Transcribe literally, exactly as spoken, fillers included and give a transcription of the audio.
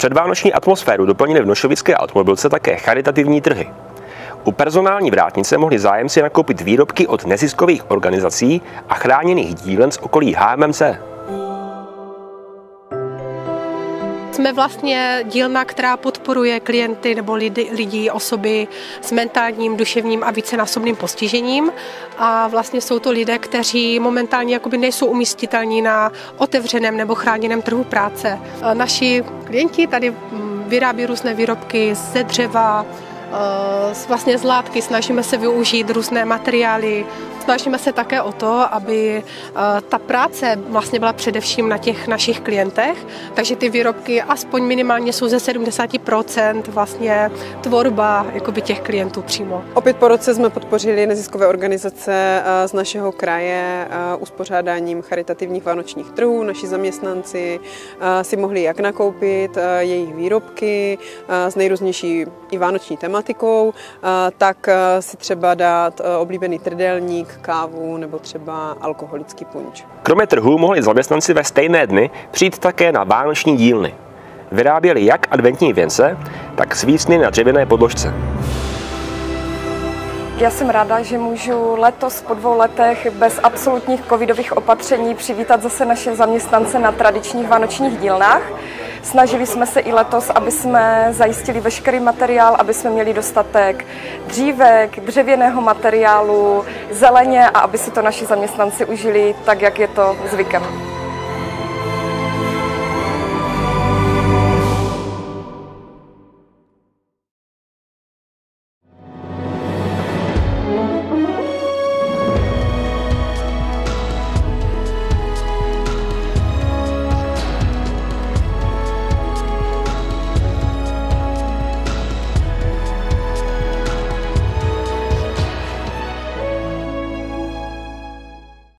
Předvánoční atmosféru doplnily v nošovické automobilce také charitativní trhy. U personální vrátnice mohli zájemci nakoupit výrobky od neziskových organizací a chráněných dílen z okolí H M M C. Jsme vlastně dílna, která podporuje klienty nebo lidi, lidi, osoby s mentálním, duševním a vícenásobným postižením. A vlastně jsou to lidé, kteří momentálně jakoby nejsou umístitelní na otevřeném nebo chráněném trhu práce. Naši klienti tady vyrábí různé výrobky ze dřeva, vlastně z látky, snažíme se využít různé materiály. Snažíme se také o to, aby ta práce vlastně byla především na těch našich klientech, takže ty výrobky aspoň minimálně jsou ze sedmdesát procent vlastně tvorba jakoby těch klientů přímo. Opět po roce jsme podpořili neziskové organizace z našeho kraje uspořádáním charitativních vánočních trhů. Naši zaměstnanci si mohli jak nakoupit jejich výrobky s nejrůznější i vánoční tematikou, tak si třeba dát oblíbený trdelník, kávu nebo třeba alkoholický punč. Kromě trhů mohli zaměstnanci ve stejné dny přijít také na vánoční dílny. Vyráběli jak adventní věnce, tak svícny na dřevěné podložce. Já jsem ráda, že můžu letos po dvou letech bez absolutních covidových opatření přivítat zase naše zaměstnance na tradičních vánočních dílnách. Snažili jsme se i letos, aby jsme zajistili veškerý materiál, aby jsme měli dostatek dřívek, dřevěného materiálu, zeleně a aby si to naši zaměstnanci užili tak, jak je to zvykem.